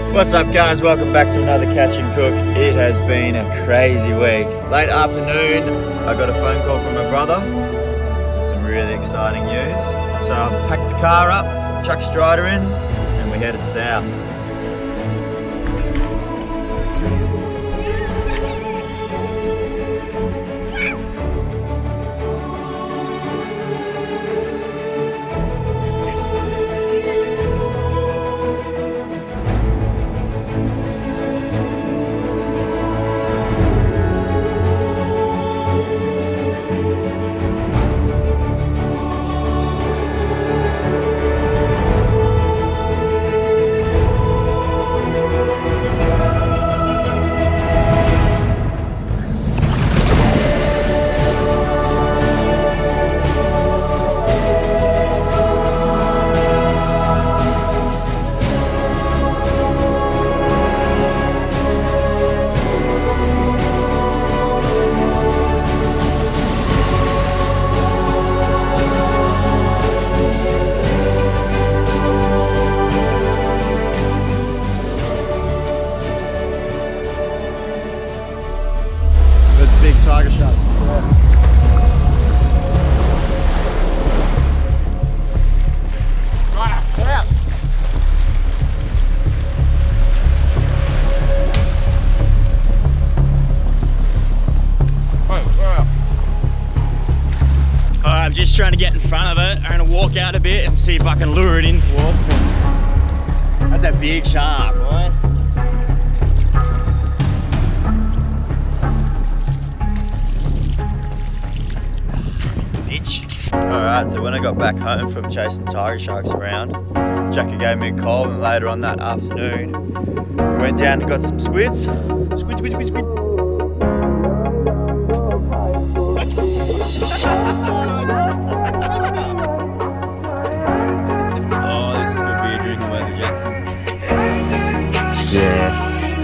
What's up guys, welcome back to another Catch and Cook. It has been a crazy week. Late afternoon, I got a phone call from my brother with some really exciting news. So I packed the car up, chucked Strider in, and we headed south. Big tiger shark. Right, get out. Alright, I'm just trying to get in front of it. I'm gonna walk out a bit and see if I can lure it in towards me. That's a big shark, right? Alright, so when I got back home from chasing tiger sharks around, Jackie gave me a call, and later on that afternoon we went down and got some squids. Squid. Oh, this is good beer drinking weather, Jackson. Yeah.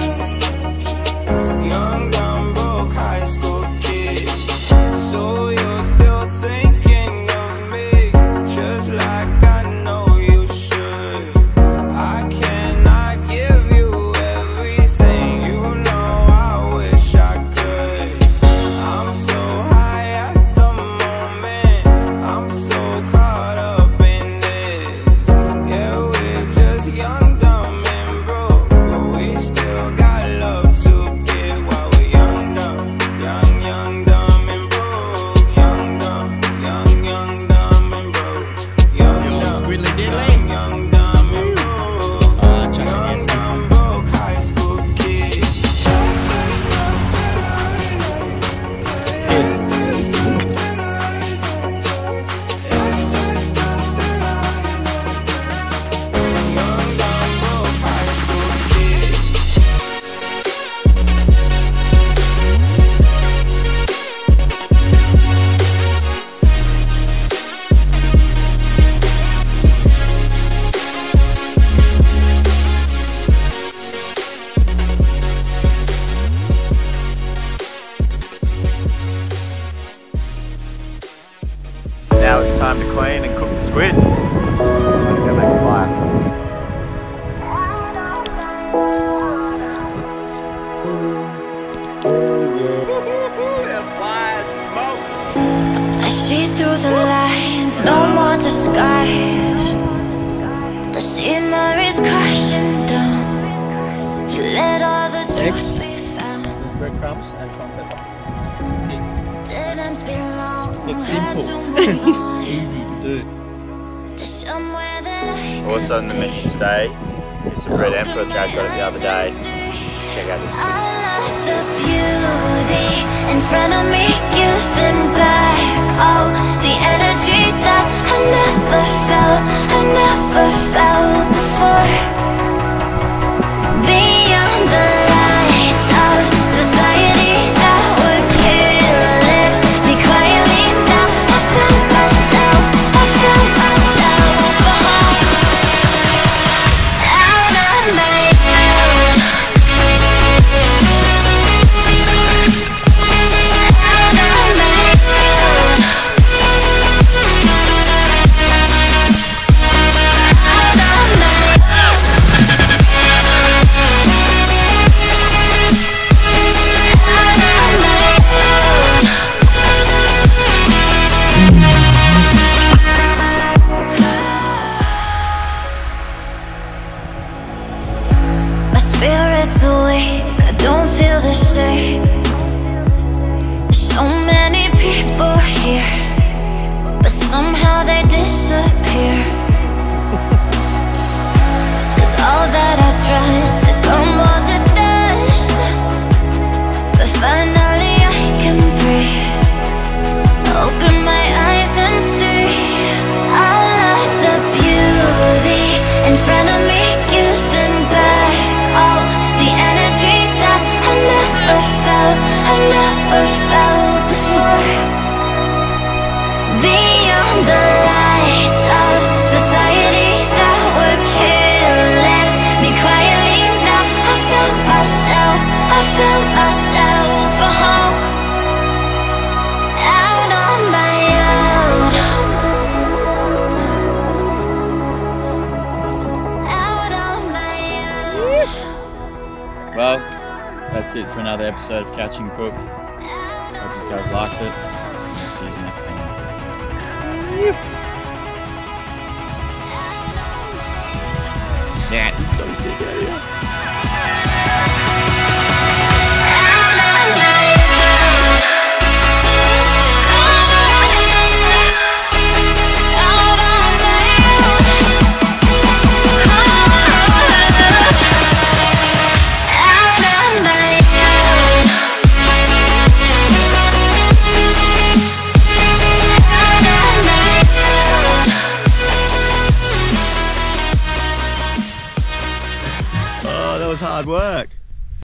Now it's time to clean and cook the squid. I'm gonna go make a fire. I see through the light, no more disguise. The scenery's crashing down to let all the truth be found. Breadcrumbs and some pepper. That's it. Didn't belong. It's simple. Easy to do. Also in the menu today is some red emperor that I got it the other day. Check out this I love the beauty in front of me, giving back all the energy that I never felt before. Beyond the lights of society that would kill me quietly, now I found myself out of myself. Out of myself. now they disappear. Cause all that I trust to crumble to dust. But finally I can breathe, open my eyes and see all of the beauty in front of me, giving back all the energy that I never felt before. Beyond the lights of society that were killing me quietly, now I found myself a home. Out on my own, out on my own. Well, that's it for another episode of Catch and Cook. Hope you guys liked it. I'll see you next time. Yeah, it's so sick out here. Oh, that was hard work.